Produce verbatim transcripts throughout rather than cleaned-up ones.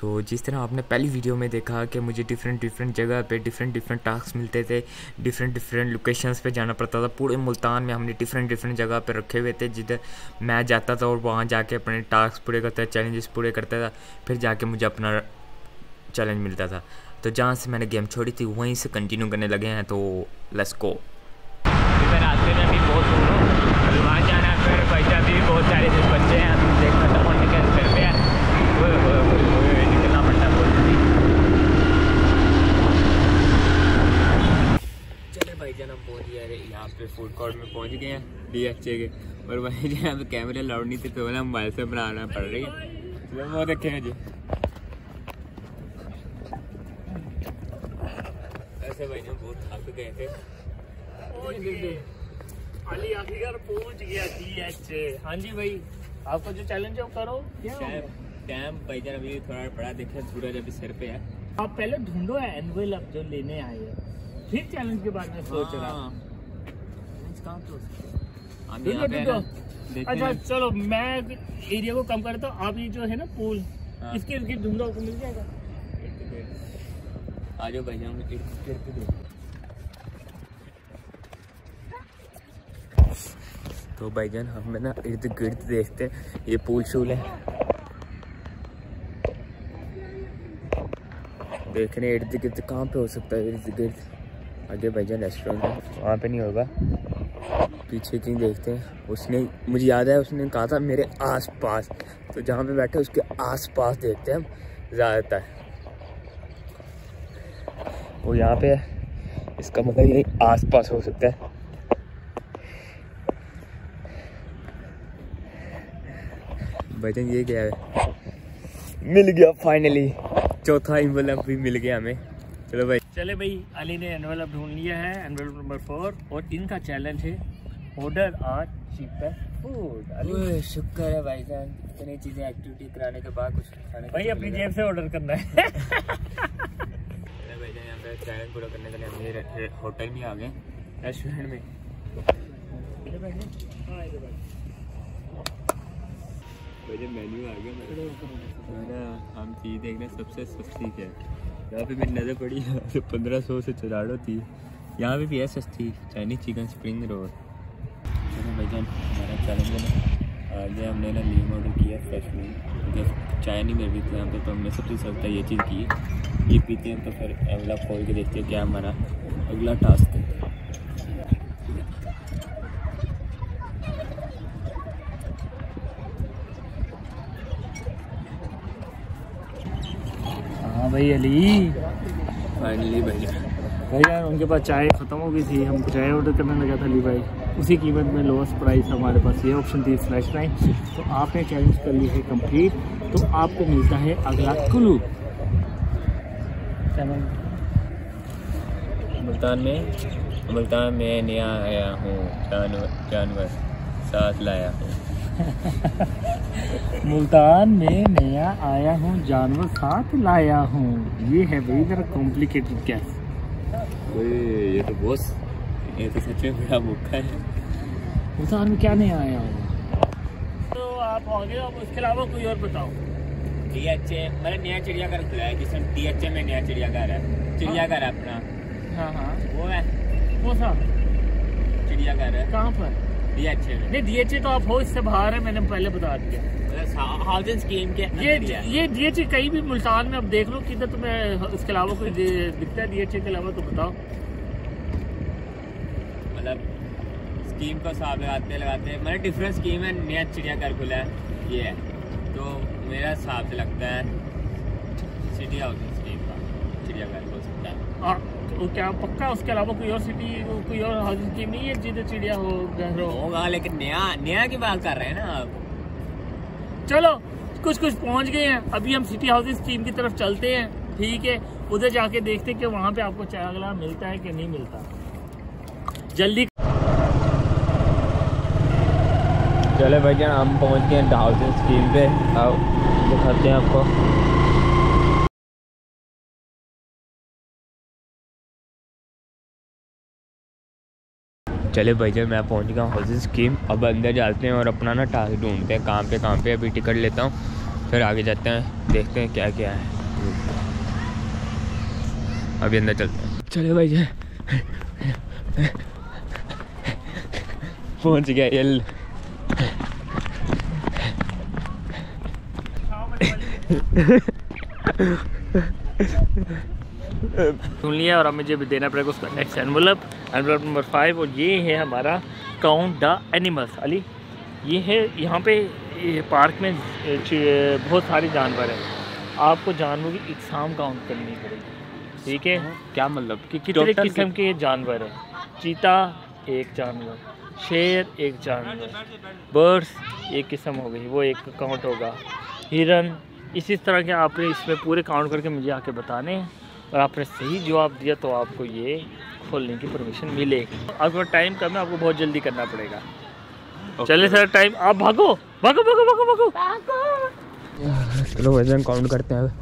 सो so, जिस तरह आपने पहली वीडियो में देखा कि मुझे डिफरेंट डिफरेंट जगह पे डिफरेंट डिफरेंट टास्क मिलते थे, डिफरेंट डिफरेंट लोकेशंस पे जाना पड़ता था। पूरे मुल्तान में हमने डिफरेंट डिफरेंट जगह पे रखे हुए थे जिधर मैं जाता था और वहाँ जाके अपने टास्क पूरे करता था, चैलेंजेस पूरे करता था, फिर जाके मुझे अपना चैलेंज मिलता था। तो जहाँ से मैंने गेम छोड़ी थी वहीं से कंटिन्यू करने लगे हैं। तो लेट्स गो। रास्ते में भी बहुत दूर हो, अभी वहाँ जाना है। फिर पैसा भी बहुत सारे बच्चे हैं, देखना था फोन निकल कर पे निकलना पड़ता है। चले भाई जान, हम पहुँच गए यहाँ पे फूड कोर्ट में पहुँच गए हैं डी एच ए के। और वहीं जहाँ पे कैमरे अलाउड नहीं थे तो बोला मोबाइल से बनाना पड़ रही है। चलो वो देखेंगे जी। ऐसे भाई हम बहुत थक गए थे। अली आखिरकार पहुंच गया डी एच ए। हाँ जी भाई, आपका जो चैलेंज है वो करो। टाइम भाई जान अभी थोड़ा बड़ा देखे, सूरज अभी सिर पे है। आप पहले ढूंढो एनवेलप जो लेने आए हैं, फिर चैलेंज के बारे में सोच रहा। अच्छा चलो, मैं एरिया को कम करता हूँ, आप ये जो है ना पूल, इसके इर्द गिर्द ढूंढो, आपको मिल जाएगा। आ जाओ भाई जान, तो भाईजान हम ना इर्द गिर्द देखते हैं। ये पूल शूल है, देखने इर्द गिर्द कहाँ पे हो सकता है। इर्द गिर्द आगे भाईजान रेस्टोरेंट है, वहाँ पे नहीं होगा। पीछे कहीं देखते हैं। उसने मुझे याद है उसने कहा था मेरे आसपास, तो जहाँ पे बैठे उसके आसपास देखते हैं हम ज़्यादातर। वो यहाँ पे है, इसका मतलब यही आसपास हो सकता है। भाईजान ये क्या है, मिल गया फाइनली, चौथा एनवेलप भी मिल गया हमें। चलो भाई, चले भाई, अली ने एनवेलप ढूंढ लिया है, एनवेलप नंबर फोर। और इनका चैलेंज है ऑर्डर आज चीपर फूड। अली शुक्र है भाईजान, इतनी चीजें एक्टिविटी कराने के बाद कुछ खाने भाई अपनी जेब से ऑर्डर करना है। भाईजान यहाँ पे चैलेंज पूरा करने के लिए हम ये होटल में आ गए, रेस्टोरेंट में। मेन्यू आ गया मेरा, हम चीज़ देखने सबसे सस्ती क्या है। यहाँ पे मेरी नज़र पड़ी तो पंद्रह सौ से चौराड़ो थी। यहाँ पे भी है सस्ती, चाइनीज चिकन स्प्रिंग रोल। चलो भाईजान हमारा चैलेंज है ना, आगे हमने ना लीम ऑर्डर किया फ्रेश मील, क्योंकि चाय नहीं मिल रही थी यहाँ पे। तो हमने सबसे सस्ता ये चीज़ की, ये पीते हैं। तो फिर एवला खोल के देखते हैं क्या हमारा अगला टास्क है। हाँ भाई अली, फाइनली भैया भाई यार उनके पास चाय ख़त्म हो गई थी, हम चाय ऑर्डर करने लगा था अली भाई। उसी कीमत में लोएस्ट प्राइस हमारे पास ये ऑप्शन थी, फ्लैश लाइन। तो आपने चैलेंज कर लिया है कंप्लीट, तो आपको मिलता है अगला क्लू। मुल्तान में मुल्तान में नया आया हूँ, जानवर जानवर साथ लाया हूँ। मुल्तान में नया आया हूँ, जानवर साथ लाया हूँ। ये है भाई जरा कॉम्प्लिकेटेड कैस। ये तो बहुत, ये तो सच में बड़ा मौका है। मुल्तान में क्या नया आया हूँ? तो आप आगे, आप उसके अलावा कोई और बताओ। डी एच ए मतलब नया चिड़ियाघर खुला है, जिसमें डी एच ए में नया चिड़ियाघर है। चिड़ियाघर है अपना। हाँ हाँ वो है, वो सा चिड़ियाघर है। कहाँ पर? डी एच ए में नहीं, डी एच ए तो आप हो इससे बाहर है, मैंने पहले बता दिया। हाउसिंग स्कीम के ये ये डी एच ए कहीं भी मुल्तान में अब देख लो किधर तुम्हें इसके अलावा कोई दिखता है डी एच ए के अलावा, तो बताओ। मतलब स्कीम को साथ लगाते लगाते मतलब डिफरेंट स्कीम है, नया चिड़ियाघर खुला है ये है। तो मेरा हिसाब से लगता है सिटी हाउसिंग स्कीम का चिड़ियाघर हो सकता है। हाँ तो क्या पक्का उसके अलावा कोई और सिटी, कोई और हाउसिंग स्कीम नहीं है जिधर चिड़िया हो घर होगा? लेकिन नया नया की बात कर रहे हैं ना आप। चलो कुछ कुछ पहुंच गए हैं, अभी हम सिटी हाउसिंग स्कीम की तरफ चलते हैं। ठीक है, उधर जाके देखते हैं कि वहाँ पे आपको चाय अगला मिलता है कि नहीं मिलता। जल्दी चले भैया, हम पहुँच गए हैं हाउसिंग स्कीम पे। आओ दिखाते हैं आपको। चले भाईजान मैं पहुंच गया हूँ हाउसिंग स्कीम। अब अंदर जाते हैं और अपना ना टास्क ढूंढते हैं कहाँ पे कहाँ पे। अभी टिकट लेता हूँ फिर आगे जाते हैं, देखते हैं क्या क्या है। अभी अंदर चलते हैं। चले भाई जाए, पहुंच गया यल। सुन लिया और अब मुझे भी देना पड़ेगा उसका next envelope, envelope number five. और ये है हमारा काउंट द एनिमल्स। अली ये है, यहाँ पे ये पार्क में बहुत सारे जानवर हैं, आपको जानवरों की इकसाम काउंट करनी पड़ेगी, ठीक है? क्या मतलब कि कितने किस्म के जानवर हैं। चीता एक जानवर, शेर एक जानवर, बर्ड्स एक किस्म हो गई, वो एक काउंट होगा, हिरन, इसी तरह के आपने इसमें पूरे काउंट करके मुझे आके बताने हैं। और आपने सही जवाब दिया तो आपको ये खोलने की परमिशन मिलेगी। आपका टाइम कम है, आपको बहुत जल्दी करना पड़ेगा। okay. चले सर, टाइम, आप भागो भागो भागो भागो भागो भागो। चलो वजन काउंट करते हैं।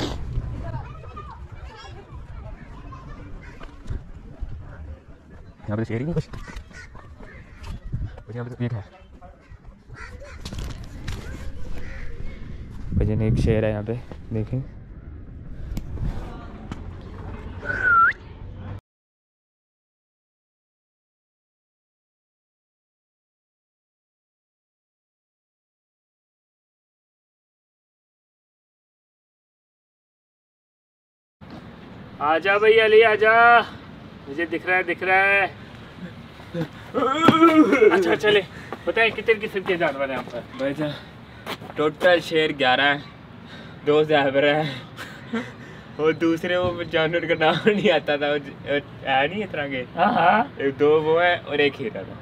यहाँ पे शेर ही नहीं कुछ, यहाँ पे तो एक है, वजन एक शेर है यहाँ पे, देखें। आजा भाई अली आजा, मुझे दिख रहा है दिख रहा है। अच्छा चले, बताएं कितने किस्म के जानवर हैं यहाँ पर? भाईजान टोटल शेर ग्यारह है, दो जानवर है और दूसरे वो जानवर का नाम नहीं आता था, है नहीं इस तरह के। हाँ हाँ, एक दो वो है और एक हीरा था।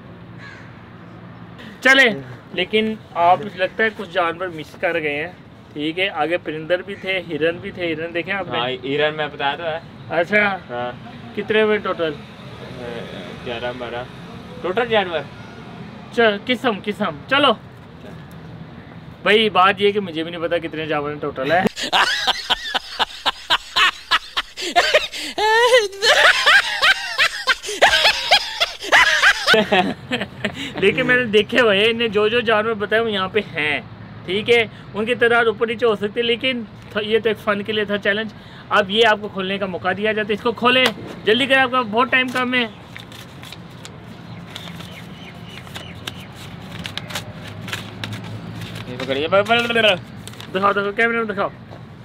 चले, लेकिन आप लगता है कुछ जानवर मिस कर गए हैं, ठीक है? आगे परिंदर भी थे, हिरन भी थे, हिरन देखे आपने? हाँ, हिरन मैं बताया था। अच्छा हाँ, कितने हुए टोटल? ग्यारह बारह टोटल जानवर। चल किस्म किस्म, चलो भाई। बात ये कि मुझे भी नहीं पता कितने जानवर टोटल है। लेकिन मैंने देखे हुए हैं, इन्हें जो जो जानवर बताए वो यहाँ पे हैं, ठीक है? उनकी तादाद ऊपर नीचे हो सकती है, लेकिन ये तो एक फ़न के लिए था चैलेंज। अब ये आपको खोलने का मौका दिया जाता है, इसको खोलें जल्दी करें, आपका बहुत टाइम कम है। दिखाओ दिखाओ कैमरे में दिखाओ।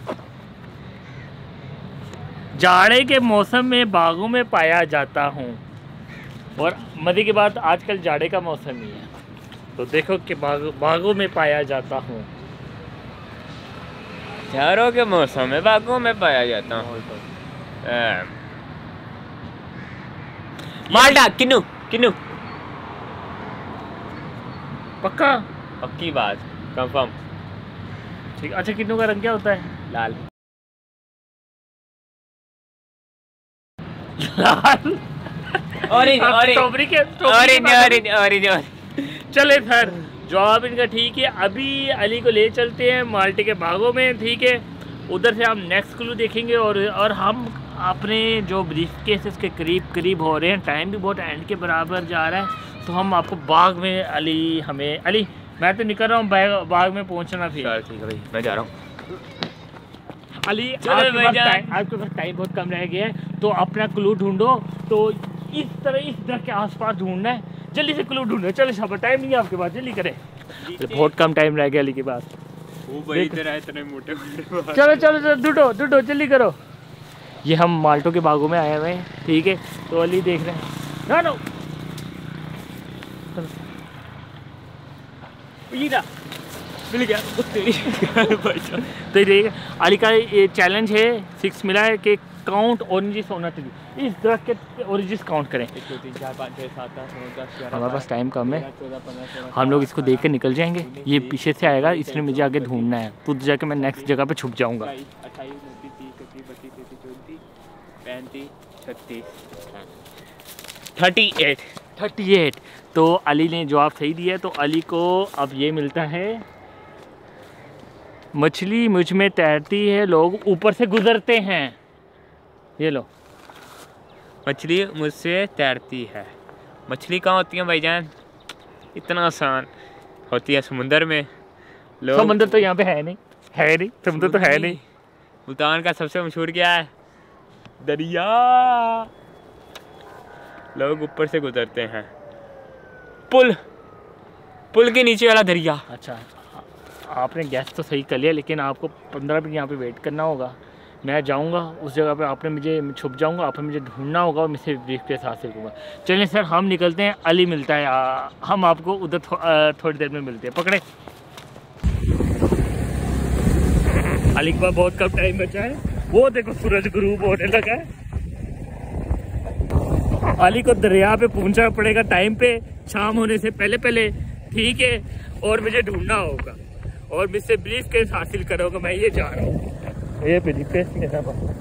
जाड़े के मौसम में बागों में पाया जाता हूँ, और मज़े की बात आजकल जाड़े का मौसम ही है, तो देखो कि बाग, बागों में पाया जाता हूँ। जाड़ों के मौसम में बागों में पाया जाता हूँ। माल्टा किन्नू किन्नू, पक्का पक्की बात, कंफर्म। ठीक। अच्छा किन्नू का रंग क्या होता है? लाल। लाल orange orange orange orange orange. चले सर, जवाब इनका ठीक है। अभी अली को ले चलते हैं माल्टे के बागों में, ठीक है? उधर से हम नेक्स्ट क्लू देखेंगे, और और हम अपने जो ब्रीफ केस उसके करीब करीब हो रहे हैं, टाइम भी बहुत एंड के बराबर जा रहा है, तो हम आपको बाग में अली हमें अली मैं तो निकल रहा हूँ बाग, बाग में पहुँचना फिर। ठीक है भाई, मैं जा रहा हूँ। अली आपके पास टाइम बहुत कम रह गया है, तो अपना क्लू ढूंढो। तो इस तरह इस दर के आसपास ढूंढना है, जल्दी से क्लू ढूंढो। चलो शाबाश, टाइम नहीं है आपके पास, जल्दी करें, बहुत कम टाइम रह गया अली के पास। वो भाई इधर आए इतने मोटे मोटे। चलो चलो चलो ढूंढो ढूंढो, जल्दी करो। ये हम माल्टों के बागों में आए हुए हैं, ठीक है? तो अली देख रहे हैं ना नो मिल गया। तो ये अली का ये चैलेंज है, सिक्स मिला है कि काउंट ऑरेंजेस होना चाहिए, इस दरख्त के ऑरेंजेस काउंट करें। हमारे पास टाइम कम है, हम लोग इसको देख कर निकल जाएंगे। ये पीछे से आएगा, इसलिए मुझे आगे ढूंढना है, तो जाके मैं नेक्स्ट जगह पे छुप जाऊंगा। Thirty eight thirty eight. तो अली ने जवाब सही दिया, तो अली को अब ये मिलता है, मछली मुझ में तैरती है, लोग ऊपर से गुजरते हैं। ये लो, मछली मुझसे तैरती है। मछली कहाँ होती है भाईजान? इतना आसान होती है समुंदर में। लोग समुंदर तो यहाँ पे है नहीं। है नहीं, समुद्र तो है नहीं। मुल्तान का सबसे मशहूर क्या है? दरिया। लोग ऊपर से गुजरते हैं, पुल, पुल के नीचे वाला दरिया। अच्छा, आपने गैस तो सही कर लिया, लेकिन आपको पंद्रह मिनट यहाँ पे वेट करना होगा। मैं जाऊँगा उस जगह पे, आपने मुझे छुप जाऊँगा, आपने मुझे ढूंढना होगा और मुझसे ब्रीफ केस हासिल होगा। चलिए सर, हम निकलते हैं, अली मिलता है, आ, हम आपको उधर थो, थोड़ी देर में मिलते हैं। पकड़े। अली के पास बहुत कम टाइम बचा है, वो देखो सूरज ग्रूब होने लगा है। अली को दरिया पे पहुंचना पड़ेगा टाइम पे, शाम होने से पहले पहले, ठीक है। और मुझे ढूंढना होगा और मुझसे ब्रीफ केस हासिल करोगे, मैं ये जा रहा हूँ। ये ब्रीफ केस मेरा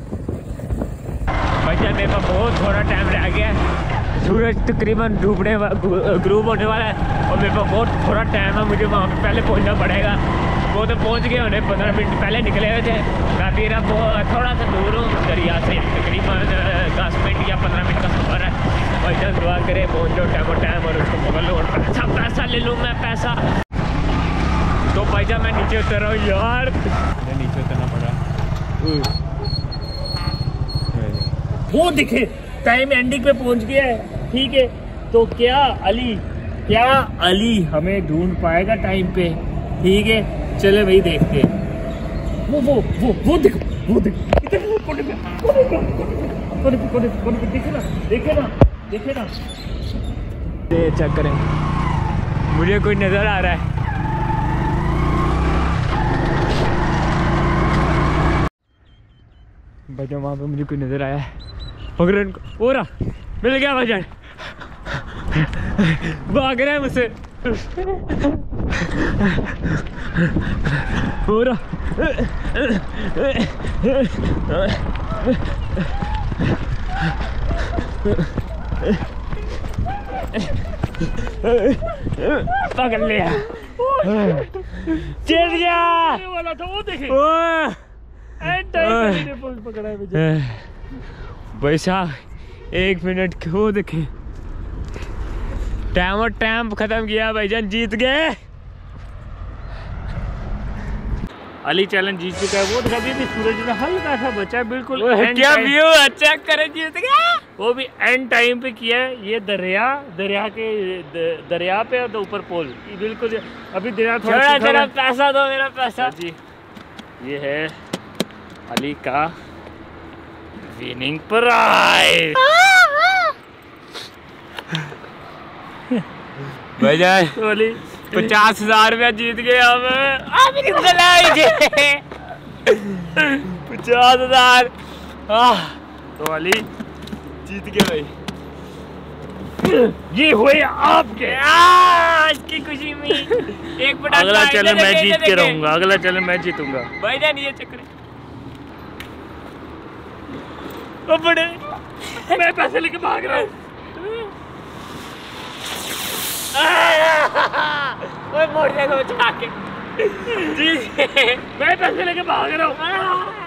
भैया मेरे पास बहुत थोड़ा टाइम रह गया है, सूरज तकरीबन डूबने ग्रूब होने वाला है और मेरे पास बहुत थोड़ा टाइम है, मुझे वहाँ पे पहले पहुँचना पड़ेगा। वो तो पहुँच गए होने, पंद्रह मिनट पहले निकले हुए थे। मैं फिर अब थोड़ा सा दूर हूँ दरिया से, तकरीबन दस मिनट या पंद्रह मिनट का सफ़र है। भाई जान दुआ करे पहुँच जाओ टाइम और टाइम और उसको पकड़ लो और पैसा पैसा ले लूँ मैं पैसा। तो भाई जान मैं नीचे उतर रहा हूँ यार, नीचे उतरना पड़ा। वो दिखे टाइम एंडिंग पे पहुंच गया है, ठीक है। तो क्या अली क्या अली हमें ढूंढ पाएगा टाइम पे, ठीक है। चले भाई देखते हैं। वो वो वो वो देखो, वो देखो, देखे ना, देखे ना, देखे ना, चेक करें, मुझे कोई नजर आ रहा है। भाईजान वहाँ पे मुझे कोई नजर आया है, पकड़ इनको। हो रहा मिल गया भाईजान, भाग रहा है मुझसे। हो रहा पकड़ लिया, चल गया वाला था वो देखे। पकड़ा है भाई साहब, एक मिनट क्यों देखे, टाइम और टाइम खत्म किया भाईजान, जीत गए। अली चैलेंज जीत चुका है। वो कभी भी सूरज में हल्का सा बचा है, बिल्कुल क्या व्यू है, चेक करे, जीत गया। वो भी एंड टाइम पे किया है। ये दरिया दरिया के द, दरिया पे और ऊपर पोल, बिल्कुल अभी दरिया थोड़ा थोड़ा पैसा दो, मेरा पैसा जी। ये है अली का विनिंग प्राइज। भाईजान अली पचास हजार रुपया जीत गया मैं, पचास हजार। तो अली जीत गया भाई, ये हुए आपके आज की खुशी में एक बड़ा। अगला चैलेंज मैं जीत के रहूंगा, अगला चैलेंज मैं जीतूंगा भाईजान। ये चक्कर बड़े मैं पैसे लेके भाग रहा हूँ। मोड़ देगा बचा के, मैं पैसे लेके भाग रहा हूँ।